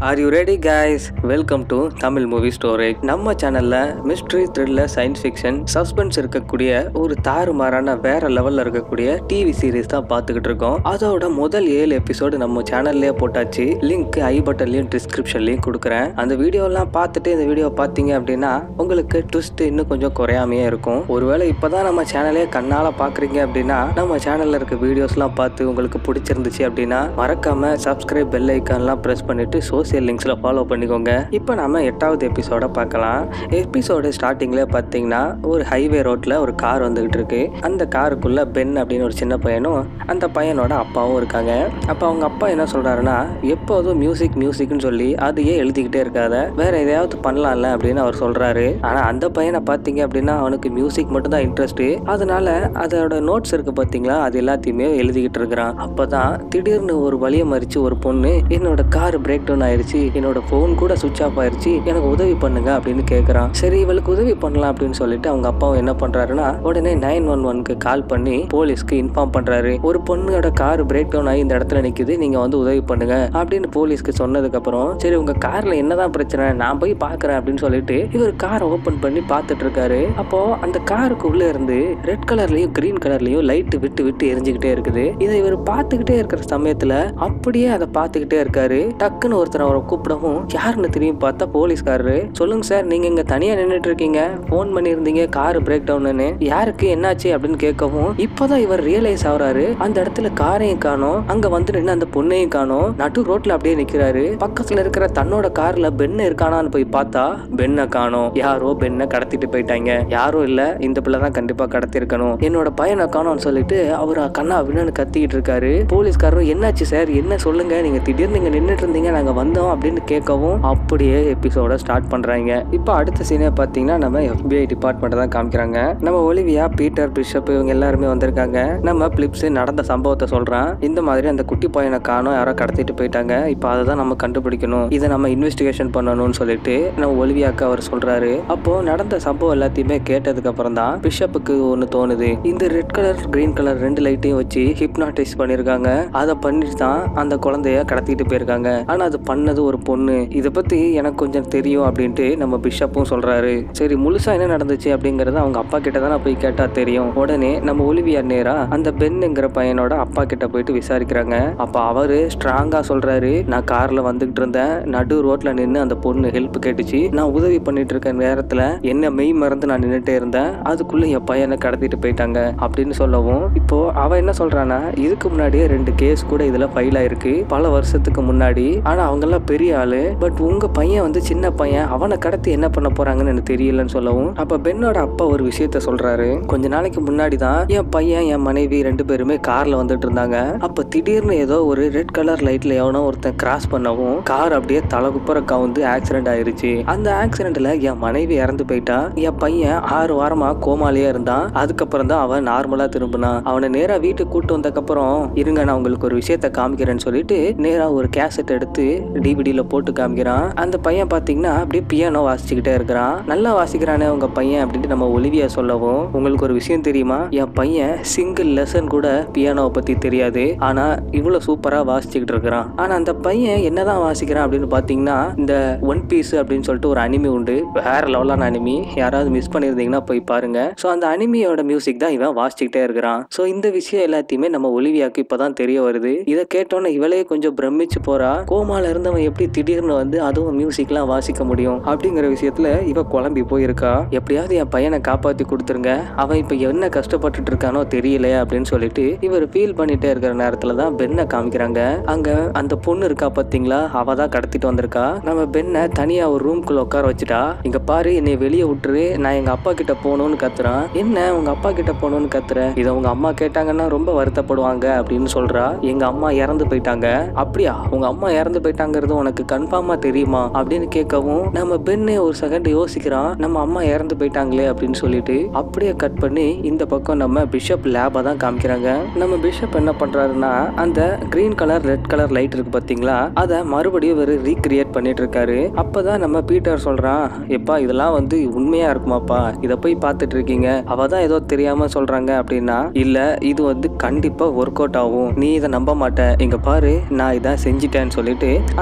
Are you ready guys? Welcome to Tamil Movie Story. நம்ம சேனல்ல mystery, thriller, science fiction, suspense இருக்கக்கூடிய ஒரு தாறுமாறான வேற லெவல்ல இருக்கக்கூடிய டிவி சீரிஸ் தான் பார்த்துக்கிட்டு இருக்கோம். அதோட முதல் 7 எபிசோடு நம்ம சேனல்லேயே போட்டாச்சு. லிங்க் ஐ பட்டன்லையும் டிஸ்கிரிப்ஷன்லையும் கொடுக்குறேன். அந்த வீடியோலாம் பார்த்துட்டு இந்த வீடியோ பார்த்தீங்க அப்படின்னா உங்களுக்கு ட்விஸ்ட் இன்னும் கொஞ்சம் குறையாமையே இருக்கும். ஒருவேளை இப்போதான் நம்ம சேனலே கண்ணால் பார்க்குறீங்க அப்படின்னா நம்ம சேனலில் இருக்க வீடியோஸ்லாம் பார்த்து உங்களுக்கு பிடிச்சிருந்துச்சு அப்படின்னா மறக்காம சப்ஸ்கிரைப் பெல் ஐக்கான்லாம் ப்ரெஸ் பண்ணிட்டு சோசியல் லிங்க்ஸ்ல ஃபாலோ பண்ணிக்கோங்க. இப்போ நாம 8வது எபிசோட பார்க்கலாம். எபிசோடு ஸ்டார்டிங்ல பார்த்தீங்கன்னா ஒரு ஹைவே ரோட்ல ஒரு கார் வந்துகிட்டு இருக்கு. அந்த காருக்குள்ள பென் அப்படின்னு ஒரு சின்ன பையனும் அந்த பையனோட அப்பாவும் இருக்காங்க. அப்போ அவங்க அப்பா என்ன சொல்றாருன்னா, எப்போதும் மியூசிக்னு சொல்லி அதையே எழுதிக்கிட்டே இருக்காத, வேற எதையாவது பண்ணலாம்ல அப்படின்னு அவர் சொல்றாரு. ஆனா அந்த பையனை பார்த்தீங்க அப்படின்னா அவனுக்கு மியூசிக் மட்டும் தான் இன்ட்ரெஸ்ட். அதனால அதோட நோட்ஸ் இருக்கு பார்த்தீங்களா, அது எல்லாத்தையுமே எழுதிக்கிட்டு இருக்கிறான். அப்பதான் திடீர்னு ஒரு வழியை மறிச்சு ஒரு பொண்ணு, என்னோட கார் பிரேக் டவுன் ஆயிருச்சு, என்னோட போன் கூட சுவிட்ச் ஆஃப் ஆயிருச்சு, எனக்கு உதவி பண்ணுங்க அப்படின்னு கேட்கறான். சரி இவளுக்கு உதவி பண்ணலாம் அப்படின்னு சொல்லிட்டு அவங்க அப்பாவும் என்ன பண்றாருன்னா உடனே 911க்கு கால் பண்ணி போலீஸ்க்கு இன்ஃபார்ம் பண்றாரு. ஒரு பொண்ணோட கார் பிரேக் டவுன் ஆகி இந்த இடத்துல நிக்குது, நீங்க வந்து உதவி பண்ணுங்க அப்படின்னு போலீஸ்க்கு சொன்னதுக்கு அப்புறம் சரி உங்க கார்ல என்னதான் பிரச்சனை, நான் போய் பாக்குறேன் அப்படின்னு சொல்லிட்டு இவர் காரை ஓபன் பண்ணி பார்த்துட்டு இருக்காரு. அப்போ அந்த காருக்கு உள்ள இருந்து ரெட் கலர்லயும் கிரீன் கலர்லயும் லைட் விட்டு விட்டு எரிஞ்சுக்கிட்டே இருக்குது. இதை இவர் பார்த்துக்கிட்டே இருக்கிற சமயத்துல அப்படியே அதை பார்த்துக்கிட்டே இருக்காரு. டக்குன்னு ஒருத்தர் அவரை கூப்பிடவும் யாருன்னு திரும்பி பார்த்தா போலீஸ்காரரு. சொல்லுங்க சார், நீங்க இங்க தனியா நின்றுட்டு இருக்கீங்க, போன் பண்ணிருந்தீங்க கார் பிரேக் டவுன்னு, யாருக்கு என்னாச்சு அப்படின்னு கேட்கவும் இப்பதான் இவர் ரியலைஸ் ஆகுறாரு, அந்த இடத்துல காரையும் காணோம், அங்க வந்து நின்று அந்த பொண்ணையும் காணோம், நடு ரோட்ல அப்படியே நிக்கிறாரு. பக்கத்துல இருக்கிற தன்னோட கார்ல பெண்ணு இருக்கானான்னு போய் பார்த்தா பெண்ணை காணோம். யாரோ பெண்ணை கடத்திட்டு போயிட்டாங்க, யாரும் இல்ல, இந்த பிள்ளை தான் கண்டிப்பா கடத்தி இருக்கணும், என்னோட பையனை காணோம்னு சொல்லிட்டு அவரு கண்ணா அப்படின்னு கத்திக்கிட்டு இருக்காரு. போலீஸ்காரரும் என்னாச்சு சார், என்ன சொல்லுங்க, நீங்க திடீர்னு இங்க நின்றுட்டு இருந்தீங்க, நாங்க வந்தோம் அப்படின்னு கேட்கவும் அப்படியே எபிசோட ஸ்டார்ட் பண்றாங்க. இப்போ அடுத்த சீனே பாத்தீங்கன்னா நம்ம FBI டிபார்ட்மெண்ட் தான் காமிக்கிறாங்க. நம்ம ஒலிவியா, பீட்டர், பிஷப் இவங்க எல்லாருமே வந்திருக்காங்க. நம்ம பிலிப்ஸ் நடந்த சம்பவத்தை சொல்றான். இந்த மாதிரி அந்த குட்டி பையனை காணோம், யாரோ கடத்திட்டு போயிட்டாங்க, இப்போ அதை தான் நம்ம கண்டுபிடிக்கணும், இதை நம்ம இன்வெஸ்டிகேஷன் பண்ணணும்னு சொல்லிட்டு நம்ம ஒலிவியாக்கு அவர் சொல்றாரு. அப்போ நடந்த சம்பவம் எல்லாத்தையுமே கேட்டதுக்கு அப்புறம் தான் பிஷப்புக்கு ஒண்ணு தோணுது. இந்த ரெட் கலர் கிரீன் கலர் ரெண்டு லைட்டையும் வச்சு ஹிப்னாடைஸ் பண்ணிருக்காங்க, அதை பண்ணிட்டு தான் அந்த குழந்தைய கடத்திட்டு போயிருக்காங்க. ஆனா அது பண்ணது ஒரு பொண்ணு, இதை பத்தி எனக்கு கொஞ்சம் தெரியும் அப்படின்ட்டு நம்ம பிஷப்பும் சொல்றாரு. சரி முழுசா என்ன நடந்துச்சு அப்படிங்கறத அவங்க அப்பா கிட்ட தான் போய் கேட்டா தெரியும். உடனே நம்ம ஒலிவியா நேரா அந்த பென்னுங்கிற பையனோட அப்பா கிட்ட போயிட்டு விசாரிக்கிறாங்க. அப்ப அவரு ஸ்ட்ராங்கா சொல்றாரு, நான் கார்ல வந்துகிட்டு இருந்தேன், நடு ரோட்ல நின்று அந்த பொண்ணு ஹெல்ப் கேட்டுச்சு, நான் உதவி பண்ணிட்டு இருக்க நேரத்துல என்ன மெய் மறந்து நான் நின்னுட்டே இருந்தேன், அதுக்குள்ள என் பையனை கடத்திட்டு போயிட்டாங்க அப்படின்னு சொல்லவும் இப்போ அவ என்ன சொல்றானா, இதுக்கு முன்னாடியே 2 கேஸ் கூட இதுல ஃபைல் ஆயிருக்கு பல வருஷத்துக்கு முன்னாடி, ஆனா அவங்க எல்லாம் பெரிய ஆளு, பட் உங்க பையன் வந்து சின்ன பையன், அவனை கடத்தி என்ன பண்ண போறாங்கன்னு எனக்கு தெரியலன்னு சொல்லவும் அப்ப பென்னோட அப்பா ஒரு விஷயத்த சொல்றாரு. கொஞ்ச நாளைக்கு முன்னாடி தான் என் பையன் என் மனைவி 2 பேருமே கார்ல வந்துட்டு இருந்தாங்க. அப்ப திடீர்னு ஏதோ ஒரு ரெட் கலர் லைட்ல எவனோ ஒருத்தன் கிராஸ் பண்ணவும் கார் அப்படியே தலைகுப்புற கவுந்து ஆக்சிடென்ட் ஆயிருச்சு. அந்த ஆக்சிடென்ட்ல என் மனைவி இறந்து போயிட்டா, என் பையன் 6 வாரமா கோமாலேயே இருந்தான். அதுக்கப்புறம் தான் அவன் நார்மலா திரும்பினான். அவனை நேரா வீட்டுக்கு கூட்டு வந்ததுக்கப்புறம் இருங்க நான் உங்களுக்கு ஒரு விஷயத்த காமிக்கிறேன்னு சொல்லிட்டு நேரா ஒரு கேசட் எடுத்து டிவிடியில போட்டு காமிக்கிறான். அந்த பையன் பாத்தீங்கன்னா அப்படியே பியானோ வாசிச்சுக்கிட்டே இருக்கிறான். நல்லா வாசிக்கிறானே உங்க பையன் அப்படின்ட்டு நம்ம ஒலிவியா சொல்லவும், உங்களுக்கு ஒரு விஷயம் தெரியுமா, என் பையன் சிங்கிள் லெசன் கூட பியானோவை பத்தி தெரியாது, ஆனா இவ்வளவு சூப்பரா வாசிச்சுக்கிட்டு இருக்கிறான். ஆனா அந்த பையன் என்னதான் வாசிக்கிறான் அப்படின்னு பாத்தீங்கன்னா இந்த ஒன் பீஸ் அப்படின்னு சொல்லிட்டு ஒரு அனிமி உண்டு, வேற லெவலான அனிமி, யாராவது மிஸ் பண்ணிருந்தீங்கன்னா போய் பாருங்க. சோ அந்த அனிமியோட மியூசிக் தான் இவன் வாசிச்சுக்கிட்டே இருக்கிறான். சோ இந்த விஷயம் எல்லாத்தையுமே நம்ம ஒலிவியாக்கு இப்பதான் தெரிய வருது. இதை கேட்டோன்னே இவளே கொஞ்சம் பிரமிச்சு போறா. கோமால இருந்தவன் எப்படி திடீர்னு வந்து அதுவும் மியூசிக்லாம் வாசிக்க முடியும் அப்படிங்கிற விஷயத்துல இவ குழம்பி போயிருக்கா. எப்படியாவது என் பையனை காப்பாத்தி கொடுத்துருங்க, அவன் இப்ப என்ன கஷ்டப்பட்டுட்டு இருக்கானோ தெரியல அப்படின்னு சொல்லிட்டு இவர் ஃபீல் பண்ணிட்டே இருக்கிற நேரத்துல தான் பென்னை காமிக்கிறாங்க. அங்க அந்த பொண்ணு இருக்கா பாத்தீங்களா, அவ தான் கடத்திட்டு வந்திருக்கா. நம்ம பென்னை தனியா ஒரு ரூம்குள்ள உட்கார வச்சுட்டா. இங்க பாரு என்னை வெளியே விட்டுரு, நான் எங்க அப்பா கிட்ட போகணும்னு கத்துறான். என்ன உங்க அப்பா கிட்ட போகணும்னு கத்துற, இதை உங்க அம்மா கேட்டாங்கன்னா ரொம்ப வருத்தப்படுவாங்க அப்படின்னு சொல்றா. எங்க அம்மா இறந்து போயிட்டாங்க. அப்படியா, உங்க அம்மா இறந்து போயிட்டாங்கிறது உனக்கு கன்ஃபார்மா தெரியுமா அப்படின்னு கேட்கவும் நம்ம பென்னு ஒரு செகண்ட் யோசிக்கிறான், நம்ம அம்மா இறந்து போயிட்டாங்களே அப்படின்னு சொல்லிட்டு அப்படியே கட் பண்ணி இந்த பக்கம் நம்ம பிஷப் லேபா தான் காமிக்கிறாங்க. நம்ம பிஷப் என்ன பண்றாருன்னா அந்த green colour red colour light இருக்கு பாத்தீங்களா, அதை மறுபடியும் ஒரு ரீக்ரியேட் பண்ணிட்டு இருக்காரு. அப்பதான் நம்ம பீட்டர் சொல்றான், எப்பா இதெல்லாம் வந்து உண்மையா இருக்குமாப்பா, இதை போய் பார்த்துட்டு இருக்கீங்க, அவதான் ஏதோ தெரியாம சொல்றாங்க அப்படின்னா, இல்ல இது வந்து கண்டிப்பா ஒர்க் அவுட் ஆகும், நீ இதை நம்ப மாட்ட, இங்க பாரு நான் இதை செஞ்சிட்டேன்னு சொல்லிட்டு அந்த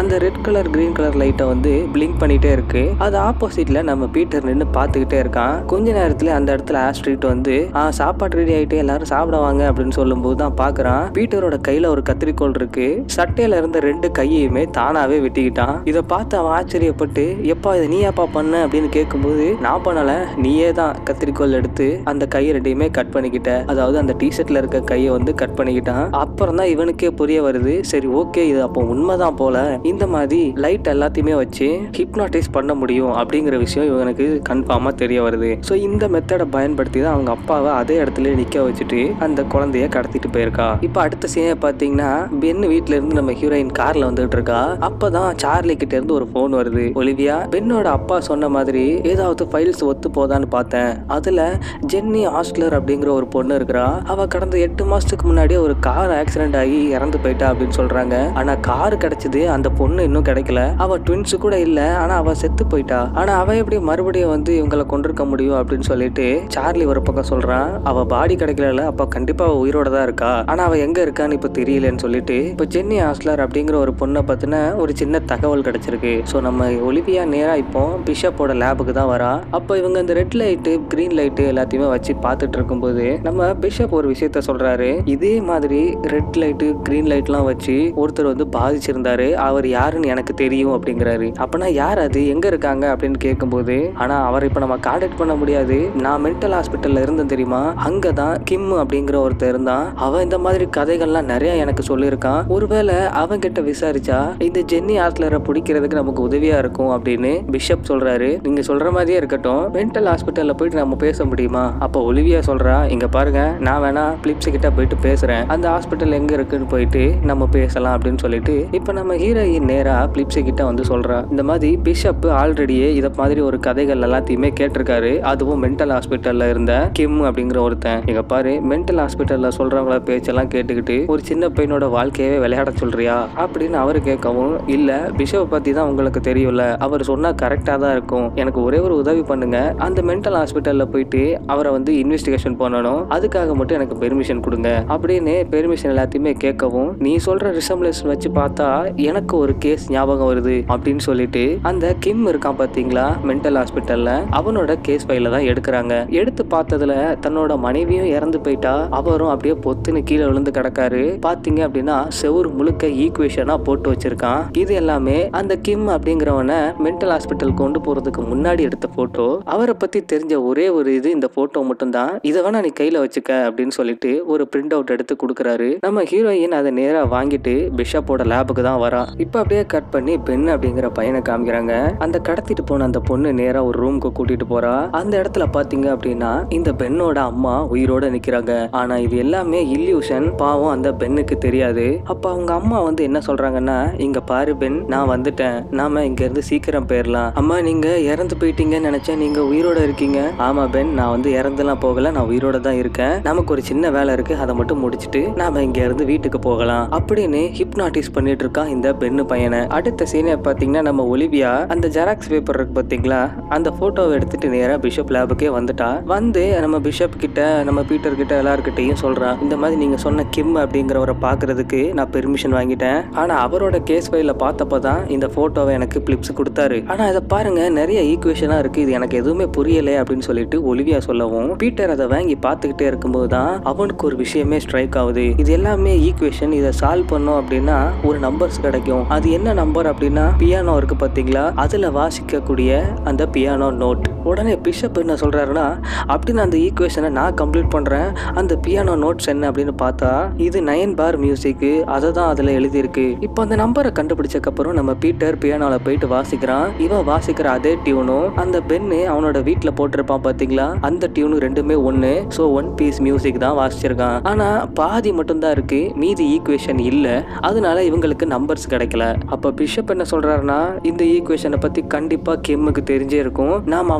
அந்த ரெட் கலர் கிரீன் கலர் லைட்டை வந்து பிளிங்க் பண்ணிட்டே இருக்கு. அது ஆப்போசிட்ல நம்ம பீட்டர் நின்று பார்த்துக்கிட்டே இருக்கான். கொஞ்ச நேரத்துல அந்த இடத்துல ஆஸ்ட்ரிட் வந்து சாப்பாடு ரெடி ஆயிட்டு எல்லாரும் சாப்பிடுவாங்க அப்படின்னு சொல்லும் போது தான் பாக்குறான் பீட்டரோட கையில ஒரு கத்திரிக்கோள் இருக்கு. சட்டையில இருந்த 2 கையையுமே தானாவே வெட்டிக்கிட்டான். இதை பார்த்து அவன் ஆச்சரியப்பட்டு எப்பா இதை நீயாப்பா பண்ண அப்படின்னு கேட்கும்போது நான் பண்ணல, நீயே தான் கத்திரிக்கோள் எடுத்து அந்த கையை 2யுமே கட் பண்ணிக்கிட்ட, அதாவது அந்த டிஷர்ட்ல இருக்க கையை வந்து கட் பண்ணிக்கிட்டான். அப்புறம் தான் இவனுக்கே புரிய வருது, சரி ஓகே இது அப்போ உண்மைதான் போல, இந்த மாதிரி லைட் எல்லாத்தையுமே வச்சு ஹிப்னாடைஸ் பண்ண முடியும் அப்படிங்கிற விஷயம் இவனுக்கு கன்ஃபார்மா தெரிய வருது. ஸோ இந்த மெத்தடை பயன்படுத்தி தான் அவங்க அப்பாவை அதே இடத்துல நிக்க வச்சுட்டு அந்த குழந்தைய கடத்திட்டு போயிருக்கா. இப்போ அடுத்த சீனை பார்த்தீங்கன்னா பென் வீட்ல இருந்து நம்ம ஹீரோயின் கார்ல வந்துட்டு இருக்கா. அப்பதான் சார்லி கிட்ட இருந்து ஒரு போன் வருது. ஒலிவியா, பென்னோட அப்பா சொன்ன மாதிரி ஏதாவது ஃபைல்ஸ் ஒத்து போதான்னு பார்த்தேன், அதுல ஜென்னி ஆஸ்லர் அப்படிங்கிற ஒரு பொண்ணு இருக்கிறா. அவ கடந்த 8 மாசத்துக்கு முன்னாடி ஒரு கார் ஆக்சிடென்ட் ஆகி இறந்து போயிட்டா அப்படின்னு சொல்றாங்க. ஆனா கார் கிடைச்சது, அந்த பொண்ணு இன்னும் கிடைக்கல. அவ ட்வின்ஸ் கூட இல்ல, ஆனா அவ செத்து போயிட்டா. ஆனா அவ எப்படி மறுபடியும் வந்து இவங்களை கொண்டிருக்க முடியும் அப்படின்னு சொல்லிட்டு சார்லி ஒரு பக்கம் சொல்றான். அவ பாடி கிடைக்கல, அப்ப கண்டிப்பா அவ உயிரோட தான் இருக்கா, ஆனா அவ எங்க இருக்கான்னு இப்ப தெரியலன்னு சொல்லிட்டு இப்ப ஜென்னி ஆஸ்லர் அப்படிங்கிற ஒரு பொண்ணை பத்தின ஒரு சின்ன தகவல் கிடைச்சிருக்கு. ஸோ நம்ம ஒலிவியா நேரா இப்போ பிஷப்போட லேபுக்கு தான் வரா. அப்போ இவங்க இந்த ரெட் லைட்டு கிரீன் லைட்டு எல்லாத்தையுமே வச்சு பார்த்துட்டு இருக்கும்போது நம்ம பிஷப் ஒரு விஷயத்த சொல்றாரு. இதே மாதிரி ரெட் லைட்டு கிரீன் லைட்லாம் வச்சு ஒருத்தர் வந்து பாதிச்சிருந்தாரு, அவர் யாருன்னு எனக்கு தெரியும் அப்படிங்கிறாரு. அப்பனா யார் அது, எங்க இருக்காங்க அப்படின்னு கேட்கும்போது, ஆனா அவரை இப்ப நம்ம கான்டாக்ட் பண்ண முடியாது, நான் மென்டல் ஹாஸ்பிட்டல்ல இருந்தேன் தெரியுமா, அங்கதான் கிம் அப்படிங்கிற ஒருத்தர் இருந்தான், அவன் இந்த மாதிரி கதைகள்லாம் நிறைய எனக்கு சொல்லியிருக்கான், ஒருவேளை அவன் கிட்ட விசாரிச்சா இந்த ஜென்னி ஆஸ்லரை பிடிக்கிறதுக்கு நமக்கு உதவியா இருக்கும் அப்படின்னு பிஷப் சொல்றாரு. நீங்க சொல்ற மாதிரியே இருக்கட்டும், மென்டல் ஹாஸ்பிட்டல்ல போயிட்டு நம்ம பேச முடியுமா? அப்போ ஒலிவியா சொல்றா, இங்க பாருங்க நான் வேணா பிலிப்ஸ் கிட்ட போயிட்டு பேசுறேன், அந்த ஹாஸ்பிட்டல் எங்க இருக்குன்னு போயிட்டு நம்ம பேசலாம் அப்படின்னு சொல்லிட்டு இப்ப நம்ம ஹீரோயின் நேரா பிலிப்ஸ் கிட்ட வந்து சொல்றா. இந்த மாதிரி பிஷப் ஆல்ரெடியே இத மாதிரி ஒரு கதைகள் எல்லாத்தையுமே கேட்டிருக்காரு, அதுவும் மென்டல் ஹாஸ்பிட்டல்ல இருந்த கிம் அப்படிங்கிற ஒருத்தன். இங்க பாரு, மென்டல் ஹாஸ்பிட்டல்ல சொல்றவங்கள பேச்செல்லாம் கேட்டுக்கிட்டு ஒரு சின்ன பையனோட வாழ்க்கையவே விளையாட சொல்றியா அப்படின்னு அவரு கேட்கவும், இல்ல பிஷப் பத்தி தான் உங்களுக்கு தெரியும்ல, அவர் சொன்னா கரெக்டா தான் இருக்கும், எனக்கு ஒரே ஒரு உதவி பண்ணுங்க, அந்த மென்டல் ஹாஸ்பிட்டல்ல போயிட்டு அவரை வந்து இன்வெஸ்டிகேஷன் பண்ணணும், அதுக்காக மட்டும் எனக்கு பெர்மிஷன் கொடுங்க அப்படின்னு பெர்மிஷன் எல்லாத்தையுமே கேட்கவும், நீ சொல்ற ரிசம்லேஷன் வச்சு பார்த்தா எனக்கு ஒரு கேஸ் ஞாபகம் வருது அப்படின்னு சொல்லிட்டு அந்த கிம் இருக்கான் பாத்தீங்களா மென்டல் ஹாஸ்பிட்டல்ல, அவனோட கேஸ் ஃபைல தான் எடுக்கிறாங்க. எடுத்து பார்த்ததுல தன்னோட மனைவியும் இறந்து போயிட்டா, அவரும் அப்படியே பொத்துன்னு கீழே விழுந்து கிடக்காரு. பாத்தீங்க அப்படின்னா செவுரு முழுக்க ஈக்குவேஷனா போட்டு வச்சிருக்கான். இது எல்லாமே அந்த கிம் அப்படிங்கிறவனை மென்டல் ஹாஸ்பிட்டல் கொண்டு போறதுக்கு முன்னாடி எடுத்த போட்டோ. அவரை பத்தி தெரிஞ்ச ஒரே ஒரு இது இந்த போட்டோ மட்டும் தான், இதை வேணா நீ கையில வச்சுக்க அப்படின்னு சொல்லிட்டு ஒரு பிரிண்ட் அவுட் எடுத்து கொடுக்குறாரு. நம்ம ஹீரோயின் அதை நேரா வாங்கிட்டு பிஷப்போட லேபுக்கு தான் வரா. இப்ப அப்படியே கட் பண்ணி பென் அப்படிங்கிற பையனை காமிக்கிறாங்க. அந்த கடத்திட்டு போன அந்த பொண்ணு நேரா ஒரு ரூமுக்கு கூட்டிட்டு போறா. அந்த இடத்துல பாத்தீங்க அப்படின்னா இந்த பென்னோட அம்மா உயிரோட நிக்கிறாங்க. ஆனா இது எல்லாமே இல்யூஷன், பாவம் அந்த பெண்ணுக்கு தெரியாது. அப்ப அவங்க அம்மா வந்து என்ன சொல்றாங்கன்னா, இங்க பாரு பென், நான் வந்துட்டேன், நாம இங்க இருந்து சீக்கிரம் போயிடலாம். அம்மா நீங்க இறந்து போயிட்டீங்கன்னு நினைச்சேன், நீங்க உயிரோட இருக்கீங்க. ஆமா பென், நான் வந்து இறந்துலாம் போகல, நான் உயிரோட தான் இருக்கேன், நமக்கு ஒரு சின்ன வேலை இருக்கு, அதை மட்டும் முடிச்சுட்டு நாம இங்க இருந்து வீட்டுக்கு போகலாம் அப்படின்னு ஹிப்னாட்டிஸ் பண்ணிட்டு இருக்கான் இந்த பெண்ணு பையனை. அடுத்த சீனை பாத்தீங்கன்னா நம்ம ஒலிவியா அந்த ஜெராக்ஸ் பேப்பர் இருக்கு பாத்தீங்களா, அந்த போட்டோவை எடுத்துட்டு நேரா பிஷப் லேபுக்கே வந்துட்டா. வந்து நம்ம பிஷப் கிட்ட நம்ம பீட்டர் கிட்ட எல்லார்கிட்டையும் சொல்றா, இந்த மாதிரி நீங்க சொன்ன கிம் அப்படிங்கிறவரை பாக்குறதுக்கு நான் பெர்மிஷன் வாங்கிட்டேன், ஆனா அவரோட கேஸ் ஃபைல பார்த்தப்பதான் இந்த போட்டோவை எனக்கு பிலிப்ஸ் கொடுத்தாரு, ஆனா இதை பாருங்க நிறைய ஈக்குவேஷனா இருக்கு, இது எனக்கு எதுவுமே புரியல அப்படின்னு சொல்லிட்டு ஒலிவியா சொல்லவும், பீட்டர் அதை வாங்கி பார்த்துக்கிட்டே இருக்கும்போது தான் அவனுக்கு ஒரு விஷயமே ஸ்ட்ரைக் ஆகுது. இது எல்லாமே ஈக்குவேஷன், இதை சால்வ் பண்ணோம் அப்படின்னா ஒரு நம்பர்ஸ் கிடைக்கும். அது என்ன நம்பர் அப்படின்னா பியானோ இருக்கு பாத்தீங்களா, அதுல வாசிக்கக்கூடிய அந்த பியானோ நோட். உடனே பிஷப் என்ன சொல்றாருன்னா, அப்படின்னு அந்த ஈக்குவேஷனை நான் கம்ப்ளீட் பண்றேன், அந்த பியானோ நோட்ஸ் என்ன அப்படின்னு பார்த்தா இது 9 பார் மியூசிக், அதை தான் அதுல எழுதியிருக்கு. இப்போ அந்த நம்பரை கண்டுபிடிச்சக்கு அப்புறம் நம்ம பீட்டர் பியானோல போயிட்டு வாசிக்கிறான். இவன் வாசிக்கிற அதே டியூனும் அந்த பென்னு அவனோட வீட்டுல போட்டிருப்பான் பாத்தீங்களா, அந்த டியூனு ரெண்டுமே ஒன்னு. சோ 1 பீஸ் மியூசிக் தான் வாசிச்சிருக்கான். ஆனா பாதி மட்டும் தான் இருக்கு, மீதி ஈக்குவேஷன் இல்ல, அதனால இவங்களுக்கு நம்பர்ஸ் கிடைக்கல. அப்ப பிஷப் என்ன சொல்றாருன்னா, இந்த ஈக்குவேஷனை பத்தி கண்டிப்பா கிம்முக்கு தெரிஞ்சே இருக்கும், நாம அவனை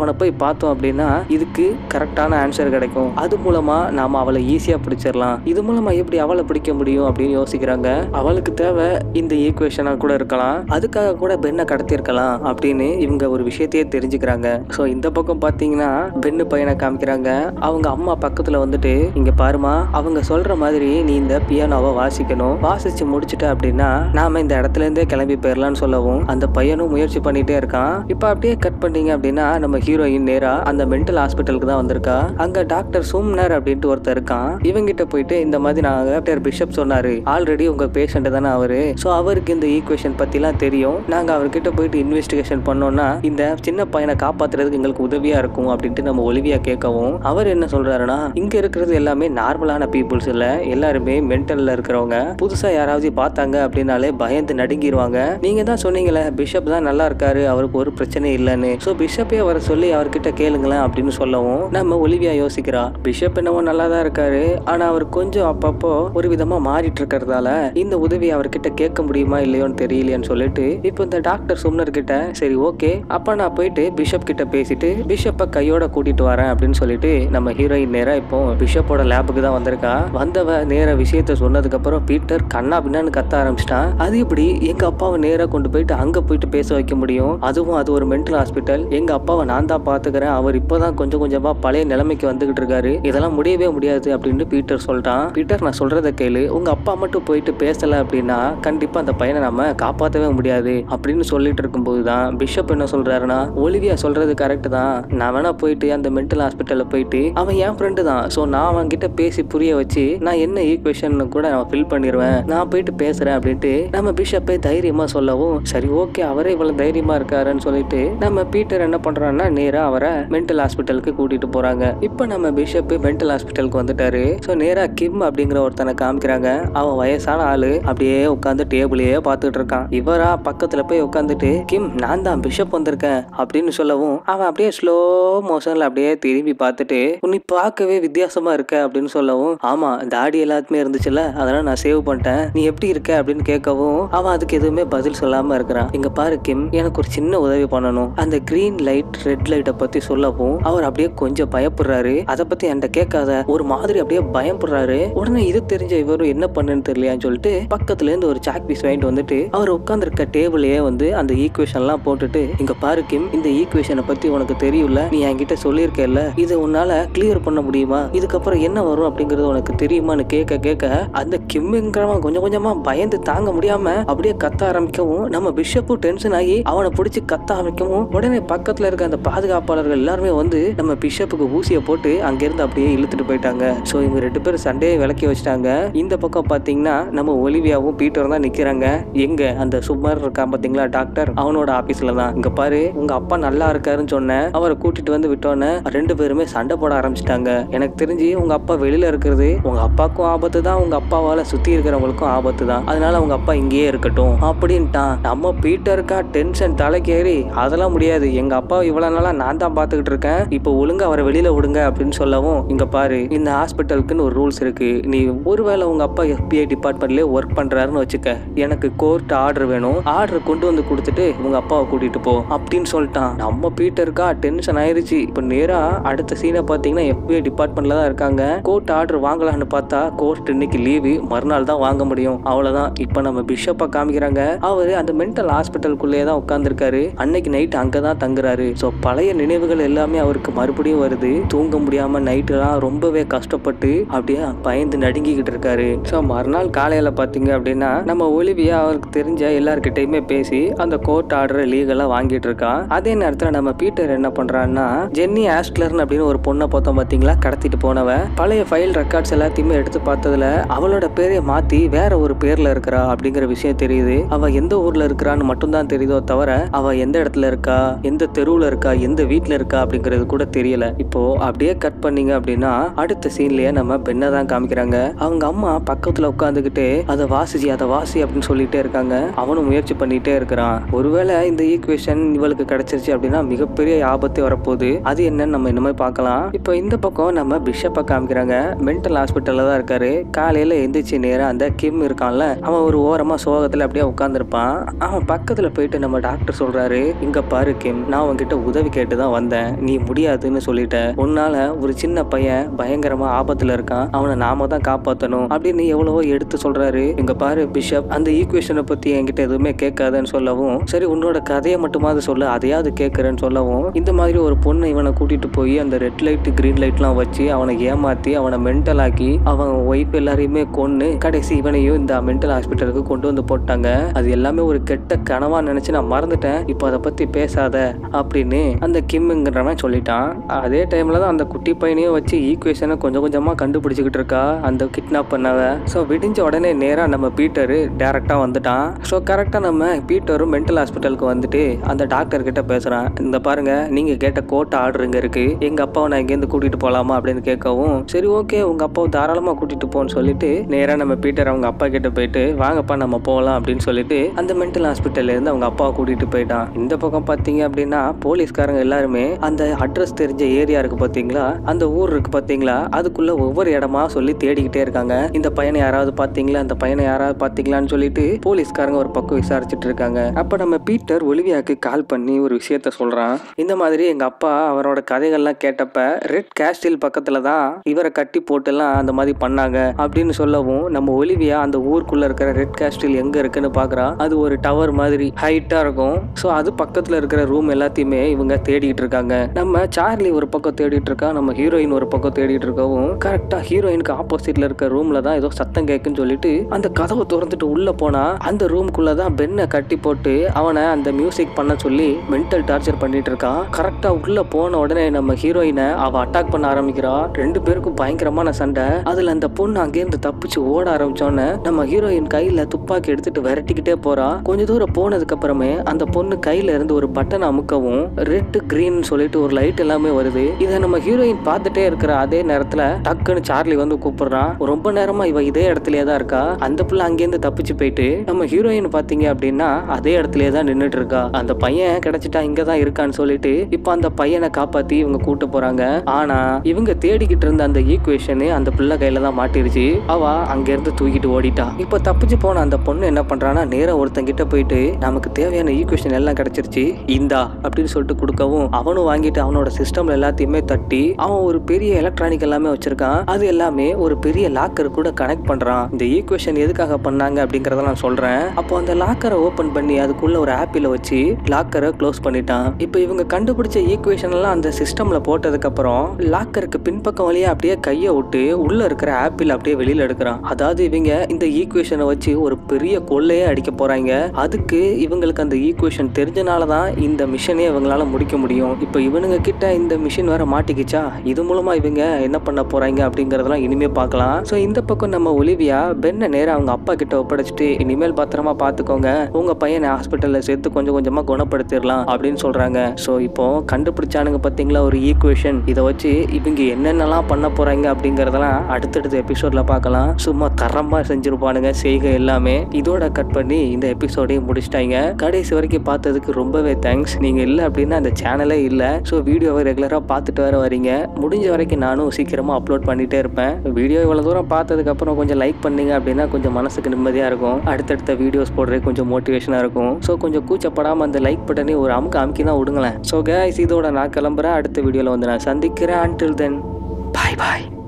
அவனை போய் பார்த்தோம் அப்படின்னா இதுக்கு கரெக்டான ஆன்சர் கிடைக்கும். அது மூலமா நாம அவளை ஈஸியா பிடிச்சிடலாம். இது மூலமா எப்படி அவளை பிடிக்க முடியும் அப்படின்னு யோசிக்கிறாங்க. அவளுக்கு தேவை இந்த ஈக்குவேஷனா கூட இருக்கலாம், அதுக்காக கூட பெண்ணை கடத்திருக்கலாம் அப்படின்னு இவங்க ஒரு விஷயத்தையே தெரிஞ்சுக்கிறாங்க. ஸோ இந்த பக்கம் பாத்தீங்கன்னா பெண்ணு பையனை காமிக்கிறாங்க. அவங்க அம்மா பக்கத்துல வந்துட்டு இங்க பாருமா, அவங்க சொல்ற மாதிரி நீ இந்த பியானோவை வாசிக்கணும், வாசிச்சு முடிச்சுட்ட அப்படின்னா நாம இந்த இடத்துல இருந்தே கிளம்பி போயிடலாம்னு சொல்லவும் அந்த பையனும் முயற்சி பண்ணிட்டே இருக்கான். இப்ப அப்படியே கட் பண்ணீங்க அப்படின்னா நம்ம ஹீரோயின் நேரா அந்த மென்டல் ஹாஸ்பிட்டலுக்கு தான் வந்திருக்கா. அங்க டாக்டர் சூம்னர் அப்படின்ட்டு ஒருத்தர் இருக்கான். இவங்கிட்ட போயிட்டு இந்த மாதிரி டாக்டர் பிஷப் சொன்னாரு, ஆல்ரெடி உங்க பேஷண்ட் தானே அவரு, சோ அவருக்கு இந்த ஈக்குவேஷன் பத்திலாம் தெரியும், நாங்க அவர்கிட்ட போயிட்டு இன்வெஸ்டிகேஷன் பண்ணோம்னா இந்த சின்ன பையனை காப்பாத்துறதுக்கு எங்களுக்கு உதவியா இருக்கும் அப்படின்ட்டு நம்ம ஒலிவியா கேட்கவும் அவர் என்ன சொல்றாருன்னா, இங்க இருக்கிறது எல்லாமே நார்மலான பீப்புள்ஸ் இல்ல, எல்லாருமே மென்டல்ல இருக்கிறவங்க. புதுசா யாராவது பார்த்தாங்க அப்படின்னாலே பயந்து நடுங்கிடுவாங்க. நீங்க தான் சொன்னீங்களே பிஷப் தான் நல்லா இருக்காரு, அவருக்கு ஒரு பிரச்சனை இல்லைன்னு, சோ பிஷப்பே வர சொல்லி அவர்கிட்ட கேளுங்களேன் அப்படின்னு சொல்லவும் நம்ம ஒலிவியா யோசிக்கிறா, பிஷப் என்னவோ நல்லா தான் இருக்காரு, ஆனா அவர் கொஞ்சம் அப்பப்போ ஒரு விதமா மாறிட்டு இருக்கிறதால இந்த உதவி அவர்கிட்ட கேட்க முடியுமா இல்லையோன்னு தெரியலையான்னு சொல்லிட்டு இப்போ இந்த டாக்டர் சும்னர் கிட்ட சரி ஓகே அப்ப நான் போயிட்டு பிஷப் கிட்ட பேசிட்டு பிஷப்பை கையோட கூட்டிட்டு வரேன் அப்படின்னு சொல்லிட்டு நம்ம ஹீரோயின் நேரா இப்போ பிஷப்போட லேபுக்கு தான் வந்திருக்கா. வந்தவ நேர விஷயத்த சொன்னதுக்கு அப்புறம் பீட்டர் கண்ணா பின்னான்னு கத்த ஆரம்பிச்சிட்டான். அது இப்படி எங்க அப்பாவை நேரா கொண்டு போயிட்டு அங்க போயிட்டு பேச வைக்க முடியும், அதுவும் அது ஒரு மென்டல் ஹாஸ்பிட்டல், எங்க அப்பாவை நான் தான் பாத்துக்கிறேன், அவர் இப்பதான் கொஞ்சம் கொஞ்சமா பழைய நிலைமைக்கு வந்துகிட்டு இருக்காரு, இதெல்லாம் முடியவே முடியாது அப்படின்னு பீட்டர் சொல்லிட்டான். பீட்டர் நான் சொல்றத கேளு, உங்க அப்பா மட்டும் போயிட்டு பேசல அப்படின்னா கண்டிப்பா அந்த பையனை நம்ம காப்பாற்றவே முடியாது அப்படின்னு சொல்லிட்டு இருக்கும்போது தான் பிஷப் என்ன சொல்றாருன்னா, ஒலிவியா சொல்றது கரெக்ட் தான், நான் வேணா போயிட்டு அந்த மென்டல் ஹாஸ்பிட்டல்ல போயிட்டு அவன் என் ஃப்ரெண்டு தான், சோ நான் அவன் கிட்ட பேசி புரிய வச்சு நான் என்ன ஈக்குவேஷன் கூட நான் ஃபில் பண்ணிடுவேன், நான் போயிட்டு பேசுறேன் அப்படின்ட்டு நம்ம பிஷப்பை தைரியமா சொல்லவும் சரி ஓகே அவரே இவ்வளவு தைரியமா இருக்காருன்னு சொல்லிட்டு நம்ம பீட்டர் என்ன பண்றான்னா நேரா அவரை மென்டல் ஹாஸ்பிட்டலுக்கு கூட்டிட்டு போறாங்க. இப்ப நம்ம பிஷப் மென்டல் ஹாஸ்பிட்டலுக்கு வந்துட்டாரு. சோ நேரா கிம் அப்படிங்கிற ஒருத்தனை காமிக்கிறாங்க. அவன் வயசான ஆளு அப்படியே உட்காந்து டேபிளையே பார்த்துட்டு இருக்கான். இவரா பக்கத்துல போய் உட்காந்துட்டு கிம் நான் தான் பிஷப் வந்திருக்கேன் அப்படின்னு சொல்லவும் அவன் அப்படியே ஸ்லோ மோஷன்ல அப்படியே திரும்பி பார்த்துட்டு நீ பார்க்கவே வித்தியாசமா இருக்க அப்படின்னு சொல்லவும் ஆமா தாடி எல்லாத்துமே இருந்துச்சுல அதெல்லாம் நான் சேவ் பண்ணிட்டேன், நீ எப்படி இருக்க அப்படின்னு கேட்கவும் அவன் அதுக்கு எதுவுமே பதில் சொல்லாம இருக்கிறான். இங்க பாரு கிம், எனக்கு ஒரு சின்ன உதவி பண்ணணும், அந்த கிரீன் லைட் ரெட் லைட்டை பத்தி சொல்லவும் அவர் அப்படியே கொஞ்சம் பயப்படுறாரு. அதை பத்தி என்கிட்ட கேட்காத, ஒரு மாதிரி அப்படியே பயப்படுறாரு. உடனே இது தெரிஞ்ச இவரும் என்ன பண்ணுன்னு தெரியலையான்னு சொல்லிட்டு பக்கத்துல இருந்து ஒரு சாக் பீஸ் வாங்கிட்டு வந்துட்டு அவர் உட்கார்ந்துருக்க டேபிளையே வந்து அந்த ஈக்குவேஷன் எல்லாம் போட்டுட்டு இங்க பாரு கிம், இந்த ஈக்குவேஷனை பத்தி உனக்கு தெரியும்ல, நீ என்கிட்ட சொல்லியிருக்கல, இதை உன்னால கிளியர் பண்ண முடியுமா, இதுக்கப்புறம் என்ன வரும் அப்படிங்கறது உனக்கு தெரியுமான்னு கேட்க கேட்க அந்த கிம்ங்கிறவன் கொஞ்சம் கொஞ்சமா பயந்து தாங்க முடியாம அப்படியே கத்த ஆரம்பிக்கவும் நம்ம பிஷப்பும் டென்ஷன் ஆகி அவனை பிடிச்சி கத்த ஆரம்பிக்கவும் உடனே பக்கத்துல இருக்க அந்த பாதுகாப்பாளர்கள் எல்லாருமே வந்து நம்ம பிஷப்புக்கு ஊசியை போட்டு அங்கிருந்து அப்படியே இழுத்துட்டு போயிட்டாங்க. சோ இவங்க ரெண்டு பேரும் சண்டையை விலக்கி வச்சிட்டாங்க. இந்த பக்கம் பாத்தீங்கன்னா நம்ம ஒலிவியாவும் பீட்டரும் தான் நிக்கிறாங்க. எங்க அந்த சுமார் இருக்கான் பாத்தீங்களா டாக்டர், அவனோட ஆபீஸ்ல தான். இங்க பாரு உங்க அப்பா நல்லா இருக்காருன்னு சொன்னேன், அவரை கூட்டிட்டு வந்து விட்டோன்னு ரெண்டு பேருமே சண்டை போட ஆரம்பிச்சிட்டாங்க. எனக்கு தெரிஞ்சு உங்க அப்பா வெளியில இருக்கிறது உங்க அப்பாவுக்கும் ஆபத்து தான், உங்க அப்பாவால சுத்தி இருக்கிறவங்களுக்கும் ஆபத்து தான், அதனால உங்க அப்பா இங்கேயே இருக்கட்டும் அப்படின்ட்டான். நம்ம பீட்டருக்கா டென்ஷன் தலைக்கேறி அதெல்லாம் முடியாது, எங்க அப்பா இவ்வளவு நாளா நான் தான் பாத்துக்கிட்டு இருக்கேன், இப்போ ஒழுங்கா அவரை வெளியில விடுங்க அப்படின்னு சொல்லவும் இங்க பாரு இந்த ஹாஸ்பிட்டலுக்குன்னு ஒரு ரூல்ஸ் இருக்கு, நீ ஒருவேளை உங்க அப்பா FBI டிபார்ட்மெண்ட்லயே ஒர்க் பண்றாருன்னு வச்சுக்க, எனக்கு கோர்ட் ஆர்டர் வேணும், ஆர்டர் கொண்டு வந்து கொடுத்துட்டு உங்க அப்பாவை கூட்டிட்டு போ அப்படின்னு சொல்லிட்டான். நம்ம பீட்டருக்கா டென்ஷன் ஆயிருச்சு. இப்ப நேரா அடுத்த சீனை பாத்தீங்கன்னா FBI டிபார்ட்மெண்ட்ல தான் இருக்காங்க. கோர்ட் ஆர்டர் வாங்கலான்னு பார்த்தா கோர்ட் இன்னைக்கு லீவு, மறுநாள் தான் வாங்க முடியும், அவ்வளவுதான். இப்ப நம்ம பிஷப்பை காமிக்கிறாங்க. அவரு அந்த மென்டல் ஹாஸ்பிட்டலுக்குள்ளேயே தான் உட்கார்ந்துருக்காரு. அன்னைக்கு நைட் அங்கதான் தங்குறாரு. சோ பழைய நினைவுகள் எல்லாமே அவருக்கு மறுபடியும் வருது. தூங்க முடியாம நைட் எல்லாம் ரொம்பவே கஷ்டப்பட்டு அப்படியே பயந்து நடுங்கிக்கிட்டு இருக்காரு. சோ மறுநாள் காலையில பாத்தீங்க அப்படின்னா நம்ம ஒலிவியா அவருக்கு தெரிஞ்ச எல்லார்கிட்டயுமே பேசி அந்த கோர்ட் ஆர்டர் லீகலா வாங்கிட்டு இருக்கான். அதே நேரத்துல நம்ம பீட்டர் என்ன பண்றான்னா ஜென்னி ஆஸ்ட்லர்னு அப்படின்னு ஒரு பொண்ணை பார்த்தோம் பாத்தீங்களா, கடத்திட்டு போனவ, பழைய ஃபைல் ரெக்கார்ட்ஸ் எல்லாத்தையுமே எடுத்து பார்த்ததுல அவளோட பேரை மாத்தி வேற ஒரு பேர்ல இருக்கிறா அப்படிங்கிற விஷயம் தெரியுது. அவ எந்த ஊர்ல இருக்கிறான்னு மட்டும் தான் தெரியுதோ தவிர அவ எந்த இடத்துல இருக்கா, எந்த தெருவுல இருக்கா, எந்த வீட்டுல இருக்கா அப்படிங்கிறது கூட தெரியல. இப்போ அப்படியே கட் பண்ணீங்க அப்படின்னா அடுத்த சீன்லயே நம்ம பெண்ணை தான் காமிக்கிறாங்க. அவங்க அம்மா பக்கத்துல உட்காந்துக்கிட்டு அதை வாசி அப்படின்னு சொல்லிட்டே இருக்காங்க. அவனும் முயற்சி பண்ணிட்டே இருக்கிறான். ஒருவேளை இந்த ஈக்குவேஷன் இவளுக்கு கிடைச்சிருச்சு அப்படின்னா மிகப்பெரிய ஆபத்து வரப்போகுது. அது என்னன்னு நம்ம இனிமே பார்க்கலாம். இப்போ இந்த பக்கம் நம்ம பிஷப்பை காமிக்கிறாங்க. மென்டல் ஹாஸ்பிட்டல்ல தான் இருக்காரு. காலையில எந்திரிச்சு நேரா அந்த கிம் இருக்கான்ல, அவன் ஒரு ஓரமா சோகத்துல அப்படியே உட்கார்ந்துருப்பான். அவன் பக்கத்துல போயிட்டு நம்ம டாக்டர் சொல்றாரு, இங்க பாரு கிம், நான் உன்கிட்ட உதவி கேட்டு தான் வந்தேன், நீ முடியாதுன்னு சொல்லிட்ட, உன்னால ஒரு சின்ன பையன் பயங்கரமா ஆபத்துல இருக்கான், அவனை நாம தான் காப்பாற்றணும் அப்படின்னு எவ்வளவோ எடுத்து சொல்றாரு. இங்க பாரு பிஷப், அந்த ஈக்குவேஷனை பத்தி என்கிட்ட எதுவுமே கேட்காதன்னு சொல்லவும், சரி உன்னோட கதையை மட்டுமாவது சொல்ல, அதையாவது கேட்கறேன்னு சொல்லவும், இந்த மாதிரி ஒரு பொண்ணு இவனை கூட்டிட்டு போய் அந்த ரெட் லைட் கிரீன் லைட்லாம் வச்சு அவனை ஏமாத்தி அவனை மென்டல் ஆக்கி அவன் ஒய்ஃப் எல்லாரையுமே கொன்னு கடைசி இவனையும் இந்த மென்டல் ஹாஸ்பிட்டலுக்கு கொண்டு வந்து போட்டாங்க. அது எல்லாமே ஒரு கெட்ட கனவா நினைச்சு நான் மறந்துட்டேன், இப்போ அதை பத்தி பேசாத அப்படின்னு அந்த கிம்ங்கிறவன் சொல்லிட்டான். அதே டைம்ல தான் அந்த குட்டி பையனையும் வச்சு ஈக்குவேஷனை கொஞ்சம் கொஞ்சமா கண்டுபிடிச்சுக்கிட்டு இருக்கா அந்த கிட்னாப் பண்ணவ. ஸோ விடிஞ்ச உடனே நேரா நம்ம பீட்டரு டைரக்டா வந்துட்டான். ஸோ கரெக்டா நம்ம பீட்டரும் மென்டல் ஹாஸ்பிட்டலுக்கு வந்துட்டு அந்த டாக்டர் கிட்ட பேசுறான். இந்த பாருங்க, நீங்க கேட்ட கோர்ட் ஆர்டர் இங்க இருக்கு, எங்க அப்பாவை நான் இங்கேருந்து கூட்டிட்டு போலாமா அப்படின்னு கேட்கவும், சரி ஓகே உங்க அப்பாவை தாராளமா கூட்டிட்டு போன்னு சொல்லிட்டு நேரா நம்ம பீட்டர் அவங்க அப்பா கிட்ட போயிட்டு வாங்கப்பா நம்ம போகலாம் அப்படின்னு சொல்லிட்டு அந்த மென்டல் ஹாஸ்பிட்டல்ல இருந்து அவங்க அப்பாவை கூட்டிட்டு போயிட்டான். இந்த பக்கம் பாத்தீங்க அப்படின்னா போலீஸ்காரங்க எல்லாருமே அந்த அட்ரஸ் தெரிஞ்ச ஏரியா இருக்கு பாத்தீங்களா, அந்த ஊர் இருக்கு பாத்தீங்களா, அதுக்குள்ள ஒவ்வொரு இடமா சொல்லி தேடிக்கிட்டே இருக்காங்க. இந்த பையனை யாராவது பாத்தீங்களா, அந்த பையனை யாராவது பாத்தீங்களான்னு சொல்லிட்டு போலீஸ்காரங்க ஒரு பக்கம் விசாரிச்சுட்டு இருக்காங்க. அப்ப நம்ம பீட்டர் ஒலிவியாக்கு கால் பண்ணி ஒரு விஷயத்த சொல்றான். இந்த மாதிரி எங்க அப்பா அவரோட கதைகள்லாம் கேட்டப்ப ரெட் கேஸ்டில் பக்கத்துல தான் இவரை கட்டி போட்டுலாம் அந்த மாதிரி பண்ணாங்க அப்படின்னு சொல்லவும், நம்ம ஒலிவியா அந்த ஊருக்குள்ள இருக்கிற ரெட் கேஸ்டில் எங்க இருக்குன்னு பாக்குறா. அது ஒரு டவர் மாதிரி ஹைட்டா இருக்கும். ஸோ அது பக்கத்துல இருக்கிற ரூம் எல்லாத்தையுமே இவங்க தேடிட்டு இருக்காங்க. நம்ம சார்லி ஒரு பக்கம் தேடிட்டு இருக்கா, நம்ம ஹீரோயின் ஒரு பக்கம் தேடிட்டு இருக்கவும் கரெக்டா ஹீரோயினுக்கு ஆப்போசிட்ல இருக்க ரூம்ல தான் ஏதோ சத்தம் கேட்குன்னு சொல்லிட்டு அந்த கதவை திறந்துட்டு உள்ள போனா அந்த ரூம்குள்ள தான் பென்னை கட்டி போட்டு அவனை அந்த மியூசிக் பண்ண சொல்லி மென்டல் டார்ச்சர் பண்ணிட்டு இருக்கான். கரெக்டா உள்ள போன உடனே நம்ம ஹீரோயினை அவ அட்டாக் பண்ண ஆரம்பிக்கிறா. ரெண்டு பேருக்கும் பயங்கரமான சண்டை. அதுல அந்த பொண்ணு அங்கேருந்து தப்பிச்சு ஓட ஆரம்பிச்சோன்னு நம்ம ஹீரோயின் கையில துப்பாக்கி எடுத்துட்டு விரட்டிக்கிட்டே போறா. கொஞ்ச தூரம் போனதுக்கு அப்புறமே அந்த பொண்ணு கையில இருந்து ஒரு பட்டன் அமுக்கவும் ரெட் கிரீன் சொல்லிட்டு ஒரு லைட் எல்லாமே வருது. இதை நம்ம ஹீரோயின் பார்த்துட்டே இருக்கிற அதே நேரத்துல டக்குன்னு சார்லி வந்து கூப்பிடுறான். ரொம்ப நேரமா இவ இதே இடத்துலயே தான் இருக்கா. அந்த புள்ள அங்கேருந்து தப்பிச்சு போயிட்டு நம்ம ஹீரோயின் பாத்தீங்க அப்படின்னா அதே இடத்துலயே தான் நின்றுட்டு இருக்கா. அந்த பையன் கிடைச்சிட்டா இங்கதான் இருக்கான்னு சொல்லிட்டு இப்ப அந்த பையனை காப்பாத்தி இவங்க கூட்டு போறாங்க. ஆனா இவங்க தேடிக்கிட்டு இருந்த அந்த ஈக்குவேஷன் அந்த பிள்ளை கையில தான் மாட்டிருச்சு. அவ அங்க இருந்து தூக்கிட்டு ஓடிட்டா. இப்ப தப்பிச்சு போன அந்த பொண்ணு என்ன பண்றானா, நேரா ஒருத்தங்கிட்ட போயிட்டு நமக்கு தேவையான ஈக்குவேஷன் எல்லாம் கிடைச்சிருச்சு இந்தா அப்படின்னு சொல்லிட்டு கொடுக்கவும், அவனும் வாங்கிட்டு அவனோட சிஸ்டம்ல எல்லாத்தையுமே தட்டி அவன் ஒரு பெரிய எலக்ட்ரானிக் எல்லாமே வச்சிருக்கான். அது எல்லாமே ஒரு பெரிய லாக்கர் கூட கனெக்ட் பண்றான். இந்த ஈக்குவேஷன் எதுக்காக பண்ணாங்க அப்படிங்கறத நான் சொல்றேன். அப்போ அந்த லாக்கரை ஓபன் பண்ணி அதுக்குள்ள ஒரு ஆப்பில வச்சு லாக்கரை க்ளோஸ் பண்ணிட்டான். இப்போ இவங்க கண்டுபிடிச்ச ஈக்குவேஷன் எல்லாம் அந்த சிஸ்டம்ல போட்டதுக்கு அப்புறம் லாக்கருக்கு பின்பக்கம் வழியா அப்படியே கையை விட்டு உள்ள இருக்கிற ஆப்பிள் அப்படியே வெளியில எடுக்கிறான். அதாவது இவங்க இந்த ஈக்குவேஷனை வச்சு ஒரு பெரிய கொள்ளையே அடிக்க போறாங்க. அதுக்கு இவங்களுக்கு அந்த ஈக்குவேஷன் தெரிஞ்சனாலதான் இந்த மிஷனே இவங்களால முடிக்க முடியும். இப்போ இவனுங்க கிட்ட இந்த மிஷின் வேற மாட்டிக்கிச்சா, இது மூலமா இவங்க என்ன பண்ண போறாங்க அப்படிங்கறதெல்லாம் இனிமே பார்க்கலாம். சோ இந்த பக்கம் நம்ம ஒலிவியா பென்னை நேரா அவங்க அப்பா கிட்ட ஒப்படைச்சிட்டு இனிமேல் பத்திரமா பாத்துக்கோங்க, உங்க பையனை ஹாஸ்பிட்டல்ல சேர்த்து கொஞ்சம் கொஞ்சமா குணப்படுத்திடலாம் அப்படின்னு சொல்றாங்க. சோ இப்போ கண்டுபிடிச்சானுங்க பாத்தீங்களா ஒரு ஈக்குவேஷன், இதை வச்சு இவங்க என்னென்னலாம் பண்ண போறாங்க அப்படிங்கறதெல்லாம் அடுத்தடுத்த எபிசோட்ல பார்க்கலாம். சும்மா தரமா செஞ்சிருப்பானுங்க செய்கை எல்லாமே. இதோட கட் பண்ணி இந்த எபிசோடையும் முடிச்சிட்டாங்க. கடைசி வரைக்கும் பார்த்ததுக்கு ரொம்பவே தேங்க்ஸ். நீங்க இல்லை அப்படின்னா அந்த சேனலே இல்லை. ஸோ வீடியோவை ரெகுலரா பார்த்துட்டு வர வரீங்க. முடிஞ்ச வரைக்கும் நானும் சீக்கிரமா அப்லோட் பண்ணிட்டே இருப்பேன். வீடியோ இவ்வளவு தூரம் பார்த்ததுக்கு அப்புறம் கொஞ்சம் லைக் பண்ணீங்க அப்படின்னா கொஞ்சம் மனசுக்கு நிம்மதியா இருக்கும். அடுத்தடுத்த வீடியோஸ் போடுறது கொஞ்சம் மோட்டிவேஷனா இருக்கும். ஸோ கொஞ்சம் கூச்சப்படாம அந்த லைக் பட்டனே ஒரு அமுக்கி தான் விடுங்களேன். ஸோ கைஸ், இதோட நான் கிளம்புறேன். அடுத்த வீடியோல வந்து நான் சந்திக்கிறேன். Until then, bye bye.